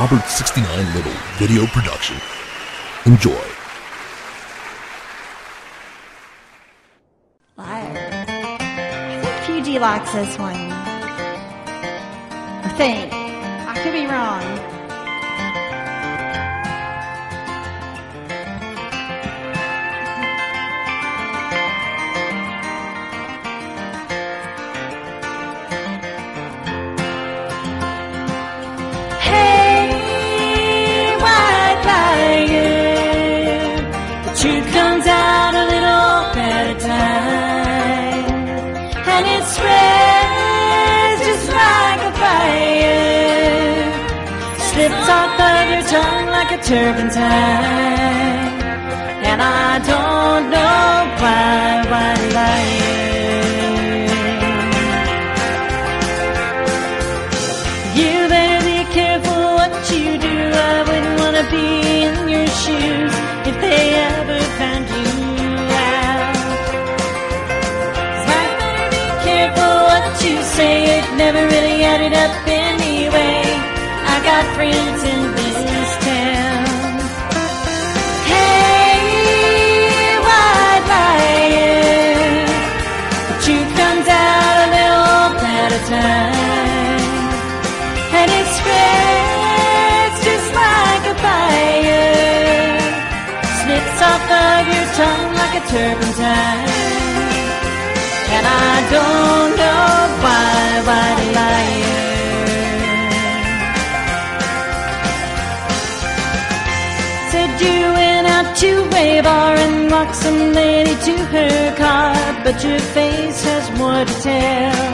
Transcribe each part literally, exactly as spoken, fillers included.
Robert sixty-nine Little video production. Enjoy. Liar. I think P G likes this one. I think. I could be wrong. Truth comes out a little at a time, and it spreads just like a fire, slips off of your tongue like a turpentine, and I don't know why, why lying. You better be careful what you do. I wouldn't want to be in your shoes if they ever found you out. 'Cause I better be careful what you say. It never really added up anyway. I got friends in this town. Hey, white liar, the truth comes out a little at a time, and it spreads just like a fire, slips off of your tongue like a turpentine, and I don't know why, why the liar. Said you went out to a bar and walked some lady to her car, but your face has more to tell.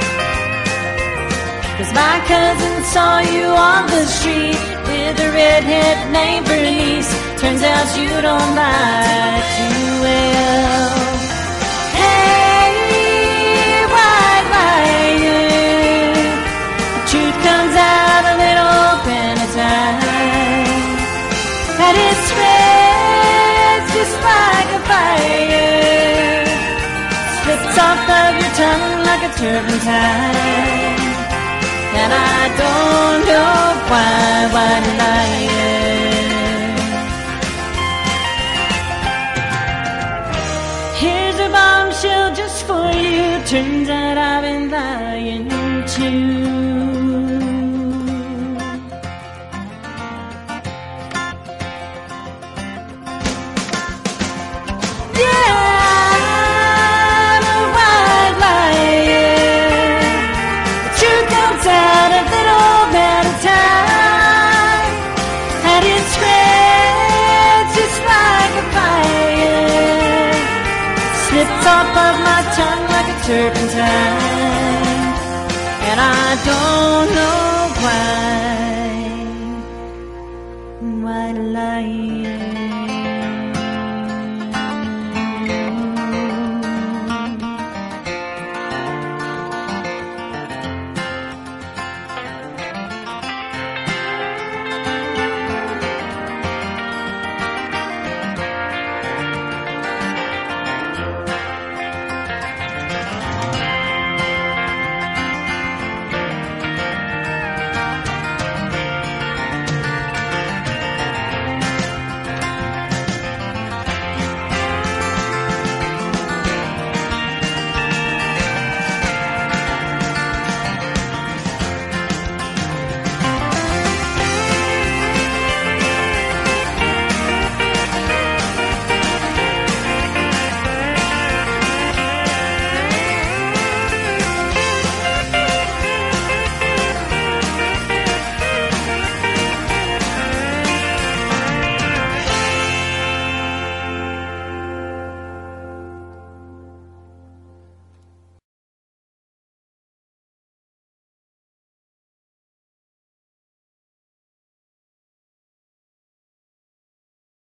'Cause my cousin saw you on the street with a redhead named Bernice. Turns out you don't lie too well. Hey, white liar, the truth comes out a little at a time, and it spreads just like a fire, slips off of your tongue like a turpentine, and I don't know why, why the liar. Here's a bombshell just for you. Turns out I've been lying too. Yeah, I'm a white liar. The truth comes out a little at a time, and it spreads just like a fire, slips off of my tongue like a turpentine, and I don't know why, why lying.